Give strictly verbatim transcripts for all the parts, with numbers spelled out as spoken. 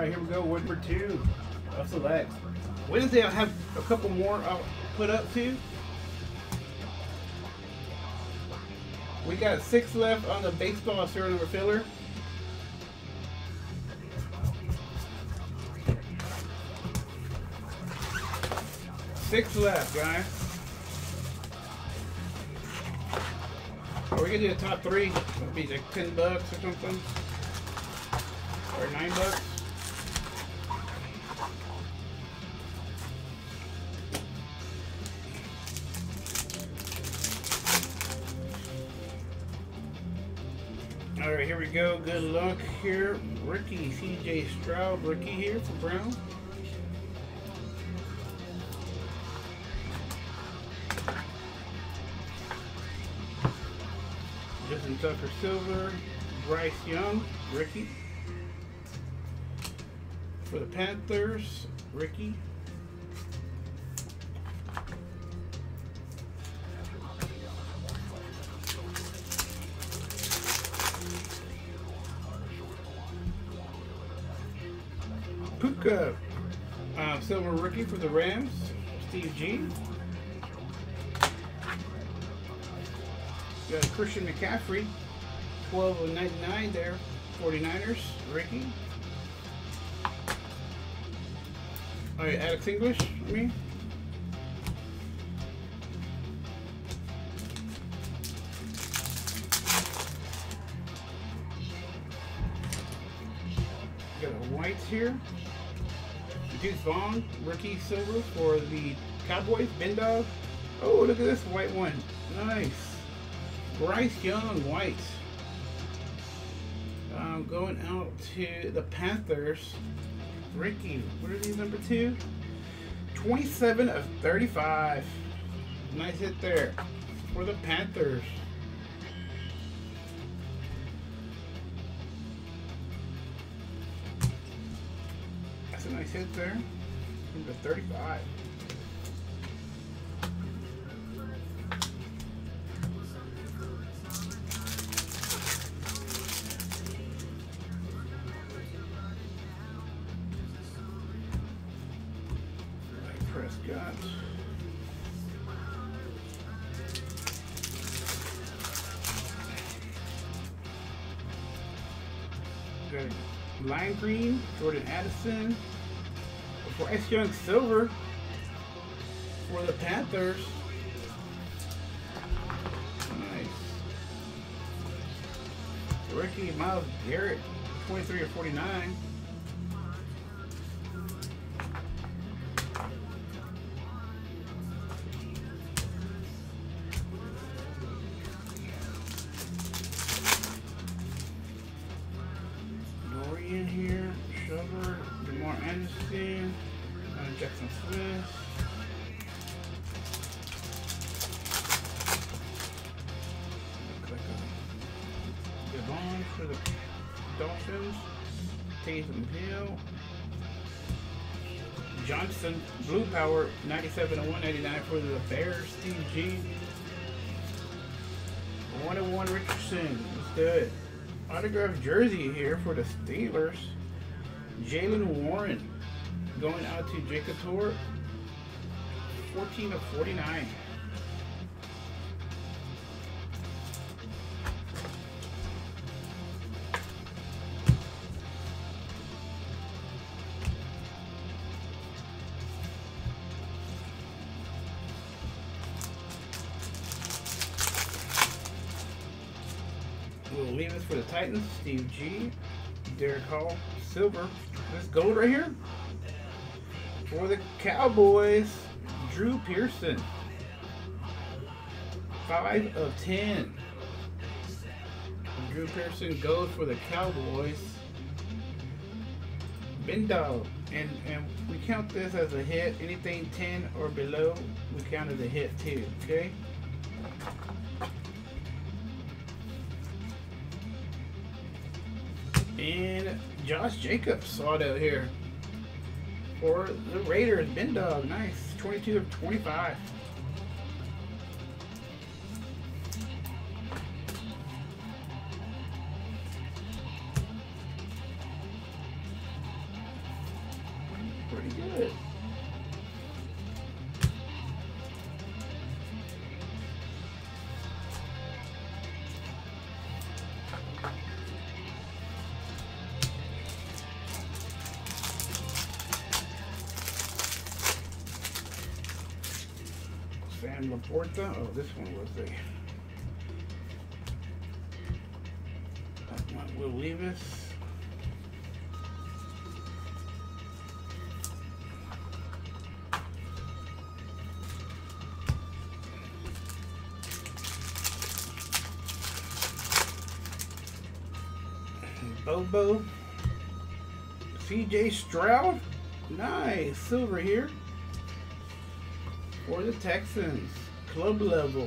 here we go. One for two. I'll select. Wednesday, I'll have a couple more I'll put up too. We got six left on the baseball serial number filler. Six left, guys. Are we gonna do the top three? That'd be like ten bucks or something, or nine bucks. All right, here we go. Good luck here, Ricky. C J Stroud, Ricky here for Brown. Justin Tucker Silver, Bryce Young, Ricky. For the Panthers, Ricky. Puka, uh, Silver Rookie for the Rams, Steve G. Got Christian McCaffrey, twelve of ninety-nine there, forty-niners, Ricky. All right, Alex English, I mean. Got a Whites here. Deuce Vaughn, Rookie Silver for the Cowboys, Bendog. Oh, look at this white one. Nice. Bryce Young, white. Um, going out to the Panthers. Ricky, what are these, number two? twenty-seven of thirty-five. Nice hit there for the Panthers. That's a nice hit there. Number thirty-five. Prescott. Got a lime green, Jordan Addison. Bryce Young Silver for the Panthers. Nice. Ricky Miles Garrett, twenty-three of forty-nine. Dorian here, Shover, DeMar Anderson, uh, Jackson Smith. Looks like a Devon for the Dolphins. Taysom Hill. Johnson, Blue Power, ninety-seven of one ninety-nine for the Bears. Steve G. one oh one Richardson. Let's do it. Autographed jersey here for the Steelers. Jalen Warren going out to Jacob Tour. fourteen of forty-nine. We'll leave this for the Titans. Steve G. Derek Hall, silver. This gold right here. For the Cowboys, Drew Pearson. five of ten. Drew Pearson goes for the Cowboys. Bendog. And, and we count this as a hit. Anything ten or below, we count as a hit too. Okay? And Josh Jacobs auto here for the Raiders. Bendog, nice. twenty-two of twenty-five. pretty good. Sam Laporta. Oh, this one was a. That one will leave us. Bobo. C J Stroud. Nice. Silver here. For the Texans, club level.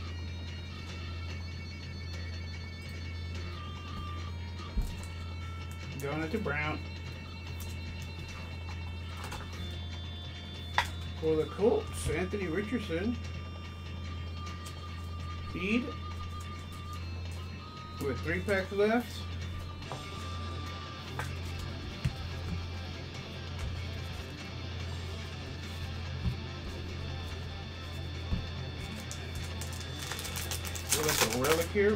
Going into Brown. For the Colts, Anthony Richardson. Feed. With three packs left. Like a relic here.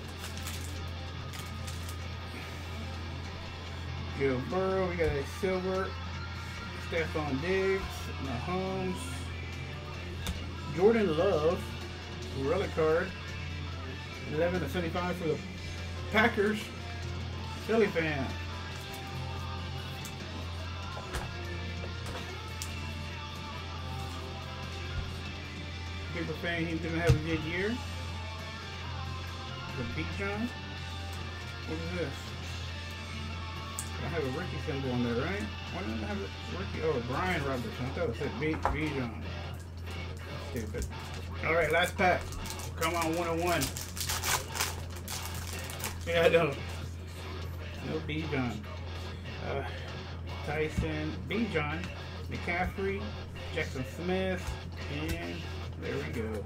Joe Burrow, we got a silver. Stephon Diggs, Mahomes. Jordan Love, relic card. eleven to seventy-five for the Packers. Philly fan. People saying he's gonna have a good year. The Bijan? What is this? I have a rookie symbol on there, right? Why didn't I have a rookie? Oh, Brian Robertson. I thought it said B Bijan. Stupid. Alright, last pack. Come on, one oh one. Yeah, I know. No Bijan. Uh, Tyson, Bijan, McCaffrey, Jackson Smith, and there we go.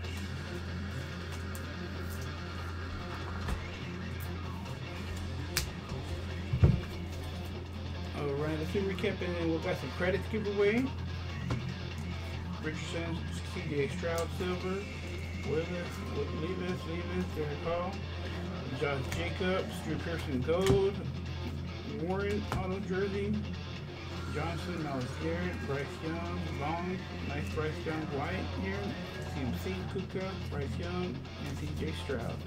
Alright, let's see recapping, and we've got some credits to give away. Richardson, C J Stroud, silver. Willis, Levis, Levis, Derek Hall. Josh Jacobs, Drew Pearson, gold. Warren, auto jersey. Johnson, Miles Garrett, Bryce Young, Long. Nice Bryce Young white here. C M C, Kuka, Bryce Young, and C J Stroud.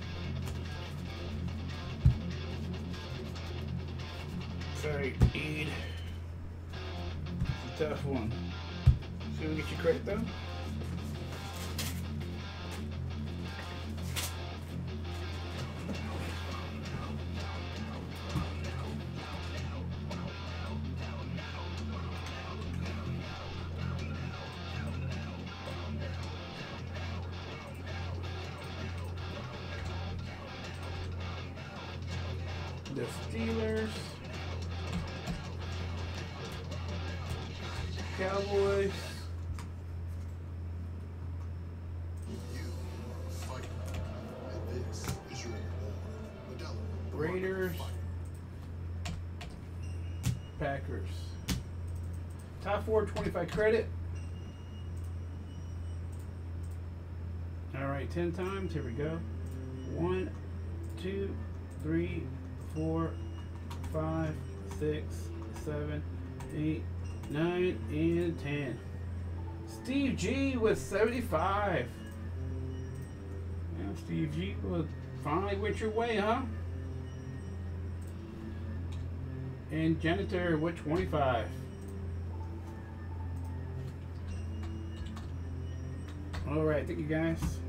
Sorry, Ed. It's a tough one. See if we get your credit though. The Steelers. Cowboys. Raiders. Packers. Top four, twenty-five credit. All right, ten times. Here we go. One, two, three, four, five, six, seven, eight, nine, and ten. Steve G with seventy-five. Yeah, Steve G was finally went your way, huh? And Janitor with twenty-five. All right, thank you guys.